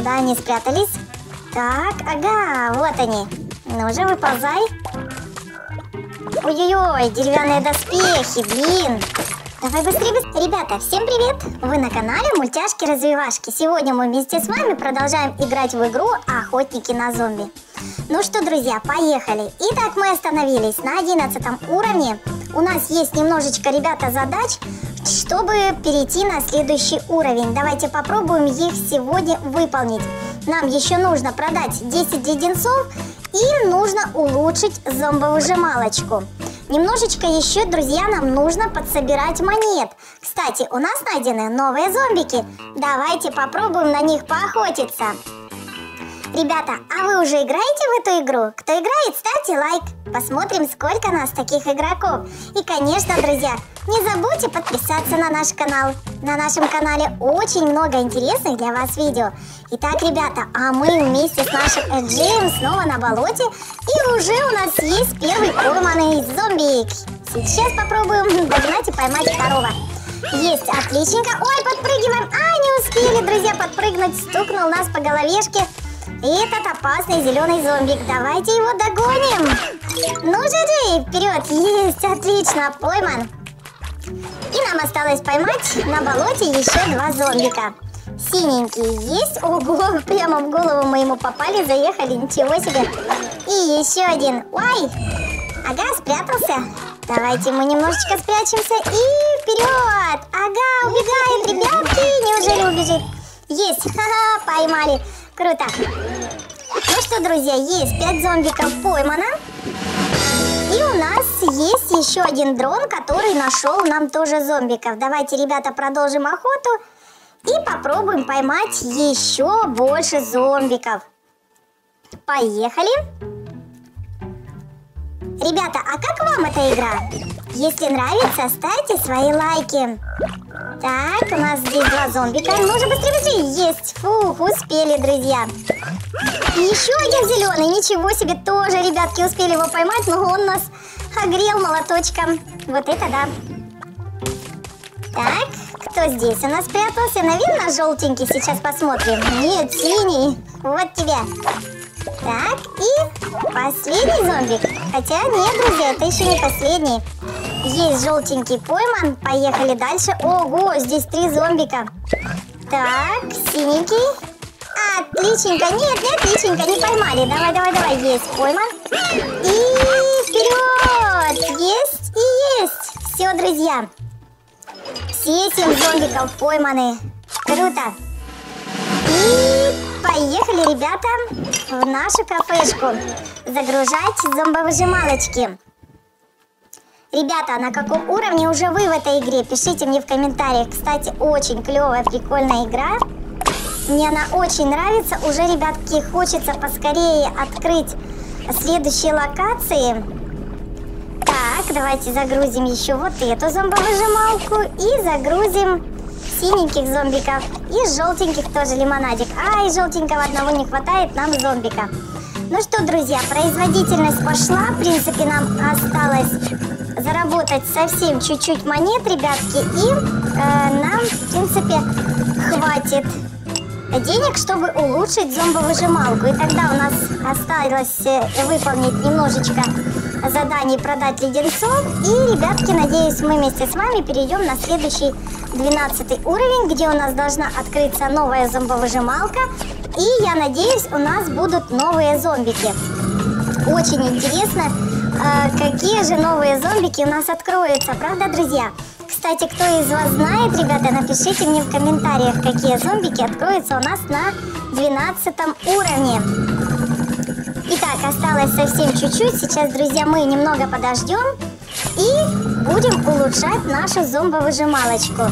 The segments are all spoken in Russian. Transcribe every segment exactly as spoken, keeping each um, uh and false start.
Куда они спрятались? Так, ага, вот они. Ну же, выползай. Ой-ой-ой, деревянные доспехи, блин. Давай быстрее, быстрее. Ребята, всем привет! Вы на канале Мультяшки-развивашки. Сегодня мы вместе с вами продолжаем играть в игру Охотники на зомби. Ну что, друзья, поехали. Итак, мы остановились на одиннадцатом уровне. У нас есть немножечко, ребята, задач, чтобы перейти на следующий уровень. Давайте попробуем их сегодня выполнить. Нам еще нужно продать десять леденцов и нужно улучшить зомбовыжималочку. Немножечко еще, друзья, нам нужно подсобирать монет. Кстати, у нас найдены новые зомбики. Давайте попробуем на них поохотиться. Ребята, а вы уже играете в эту игру? Кто играет, ставьте лайк. Посмотрим, сколько нас таких игроков. И, конечно, друзья, не забудьте подписаться на наш канал. На нашем канале очень много интересных для вас видео. Итак, ребята, а мы вместе с нашим Эджеем снова на болоте. И уже у нас есть первый пойманный зомбик. Сейчас попробуем догнать и поймать второго. Есть, отличненько. Ой, подпрыгиваем. А, не успели, друзья, подпрыгнуть. Стукнул нас по головешке этот опасный зеленый зомбик. Давайте его догоним. Ну же, Джей, вперед. Есть, отлично, пойман. И нам осталось поймать на болоте еще два зомбика. Синенький есть. Ого, прямо в голову мы ему попали, заехали, ничего себе. И еще один. Ой, ага, спрятался. Давайте мы немножечко спрячемся и вперед. Ага, убегает, ребятки. Неужели убежит? Есть, ха-ха, поймали. Круто. Ну что, друзья, есть пять зомбиков поймано. И у нас есть еще один дрон, который нашел нам тоже зомбиков. Давайте, ребята, продолжим охоту и попробуем поймать еще больше зомбиков. Поехали. Ребята, а как вам эта игра? Если нравится, ставьте свои лайки. Так, у нас здесь два зомбика. Ну же, быстрее, быстрее. Есть. Фух, успели, друзья. И еще один зеленый. Ничего себе, тоже, ребятки, успели его поймать, но он нас огрел молоточком. Вот это да. Так, кто здесь у нас спрятался? Наверное, желтенький. Сейчас посмотрим. Нет, синий. Вот тебя. Так, и последний зомбик. Хотя нет, друзья, это еще не последний. Есть желтенький пойман. Поехали дальше. Ого, здесь три зомбика. Так, синенький. Отличненько. Нет, не отличненько, не поймали. Давай, давай, давай. Есть пойман. И вперед. Есть и есть. Все, друзья. Все семь зомбиков пойманы. Круто. И поехали, ребята, в нашу кафешку загружать зомбовыжималочки. Ребята, на каком уровне уже вы в этой игре? Пишите мне в комментариях. Кстати, очень клевая, прикольная игра. Мне она очень нравится. Уже, ребятки, хочется поскорее открыть следующие локации. Так, давайте загрузим еще вот эту зомбовыжималку. И загрузим синеньких зомбиков. И желтеньких тоже лимонадик. А, и желтенького одного не хватает нам зомбика. Ну что, друзья, производительность пошла. В принципе, нам осталось заработать совсем чуть-чуть монет, ребятки. И э, нам, в принципе, хватит денег, чтобы улучшить зомбовыжималку. И тогда у нас осталось э, выполнить немножечко заданий, продать леденцов. И, ребятки, надеюсь, мы вместе с вами перейдем на следующий двенадцатый уровень, где у нас должна открыться новая зомбовыжималка. И, я надеюсь, у нас будут новые зомбики. Очень интересно, э, какие же новые зомбики у нас откроются. Правда, друзья? Кстати, кто из вас знает, ребята, напишите мне в комментариях, какие зомбики откроются у нас на двенадцатом уровне. Итак, осталось совсем чуть-чуть. Сейчас, друзья, мы немного подождем и будем улучшать нашу зомбовыжималочку.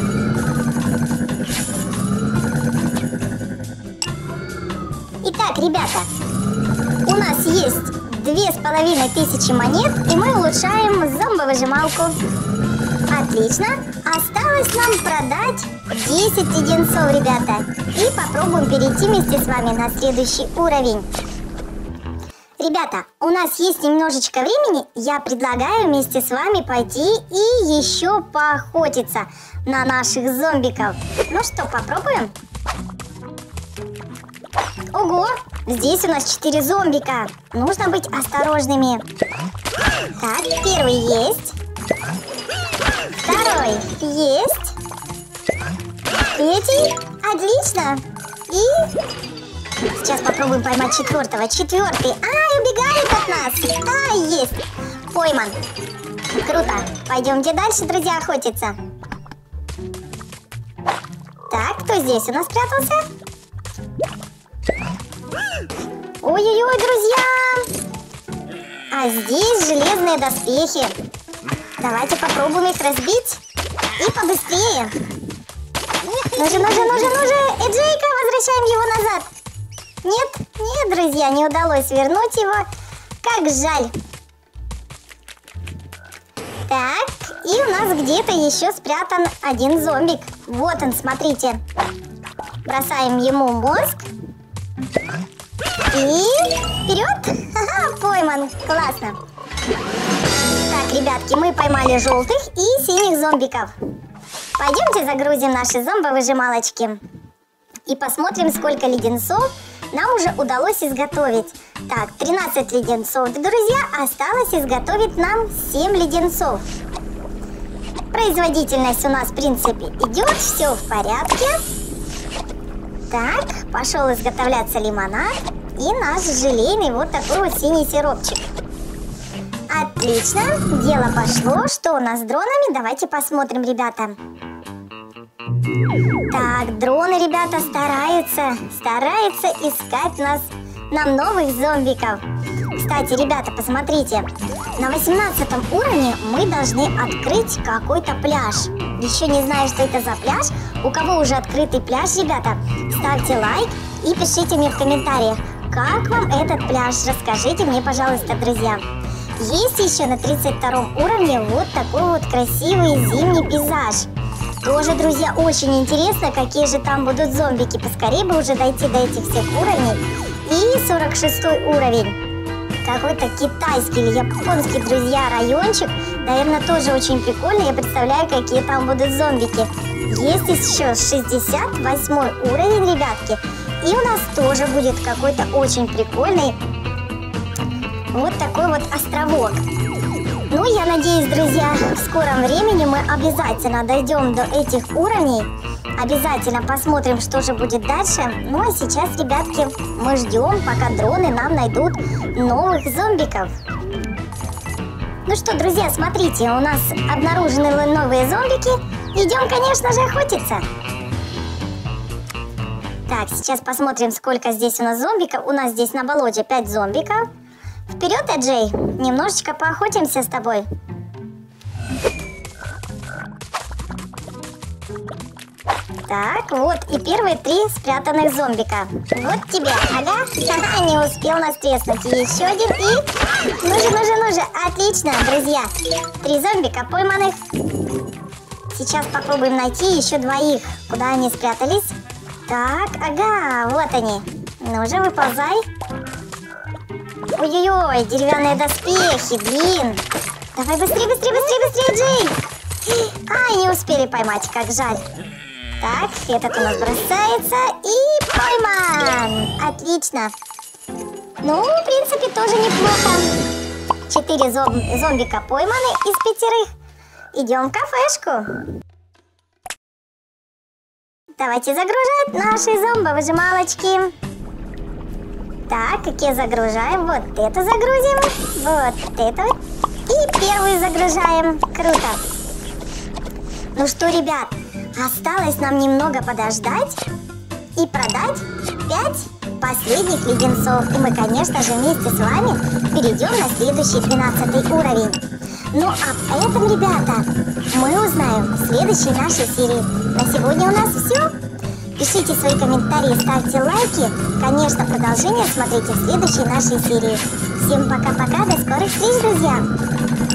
Итак, ребята, у нас есть две с половиной тысячи монет, и мы улучшаем зомбовыжималку. Отлично. Осталось нам продать десять леденцов, ребята. И попробуем перейти вместе с вами на следующий уровень. Ребята, у нас есть немножечко времени. Я предлагаю вместе с вами пойти и еще поохотиться на наших зомбиков. Ну что, попробуем? Ого, здесь у нас четыре зомбика. Нужно быть осторожными. Так, первый есть. Второй есть. Третий. Отлично. И сейчас попробуем поймать четвертого. Четвертый. Ай, убегает от нас. А, есть. Пойман. Круто. Пойдемте дальше, друзья, охотиться. Так, кто здесь у нас спрятался? Ой-ой-ой, друзья! А здесь железные доспехи. Давайте попробуем их разбить. И побыстрее. Ну же, ну же, ну же, ну же! Эджейка, возвращаем его назад. Нет, нет, друзья, не удалось вернуть его. Как жаль. Так, и у нас где-то еще спрятан один зомбик. Вот он, смотрите. Бросаем ему мозг. И вперед! Ха-ха, пойман! Классно! Так, ребятки, мы поймали желтых и синих зомбиков. Пойдемте загрузим наши зомбовыжималочки. И посмотрим, сколько леденцов нам уже удалось изготовить. Так, тринадцать леденцов, друзья, осталось изготовить нам семь леденцов. Производительность у нас, в принципе, идет, все в порядке. Так, пошел изготовляться лимонад. И наш желейный вот такой вот синий сиропчик. Отлично, дело пошло. Что у нас с дронами? Давайте посмотрим, ребята. Так, дроны, ребята, стараются, стараются искать нас, нам новых зомбиков. Кстати, ребята, посмотрите. На восемнадцатом уровне мы должны открыть какой-то пляж. Еще не знаю, что это за пляж. У кого уже открытый пляж, ребята, ставьте лайк и пишите мне в комментариях, как вам этот пляж. Расскажите мне, пожалуйста, друзья. Есть еще на тридцать втором уровне вот такой вот красивый зимний пейзаж. Тоже, друзья, очень интересно, какие же там будут зомбики. Поскорее бы уже дойти до этих всех уровней. И сорок шестой уровень. Какой-то китайский или японский, друзья, райончик. Наверное, тоже очень прикольно. Я представляю, какие там будут зомбики. Есть еще шестьдесят восьмой уровень, ребятки. И у нас тоже будет какой-то очень прикольный вот такой вот островок. Ну, я надеюсь, друзья, в скором времени мы обязательно дойдем до этих уровней. Обязательно посмотрим, что же будет дальше. Ну, а сейчас, ребятки, мы ждем, пока дроны нам найдут новых зомбиков. Ну что, друзья, смотрите, у нас обнаружены новые зомбики. Идем, конечно же, охотиться. Так, сейчас посмотрим, сколько здесь у нас зомбиков. У нас здесь на болоте пять зомбиков. Вперед, Эджей, немножечко поохотимся с тобой. Так, вот и первые три спрятанных зомбика. Вот тебе, ага, ха-ха, не успел нас треснуть. Еще один и... Ну же, ну же, ну же, отлично, друзья. Три зомбика пойманных. Сейчас попробуем найти еще двоих. Куда они спрятались? Так, ага, вот они. Ну же, выползай. Ой-ой-ой, деревянные доспехи, блин. Давай быстрее, быстрее, быстрее, быстрее, Джей. Ай, не успели поймать, как жаль. Так, этот у нас бросается и пойман. Отлично. Ну, в принципе, тоже неплохо. Четыре зом зомбика пойманы из пятерых. Идем в кафешку. Давайте загружать наши зомбовыжималочки. Так, какие загружаем? Вот это загрузим. Вот это. И первую загружаем. Круто. Ну что, ребят, осталось нам немного подождать и продать пять последних леденцов. И мы, конечно же, вместе с вами перейдем на следующий двенадцатый уровень. Ну, а об этом, ребята, мы узнаем в следующей нашей серии. На сегодня у нас все. Пишите свои комментарии, ставьте лайки. Конечно, продолжение смотрите в следующей нашей серии. Всем пока-пока, до скорых встреч, друзья!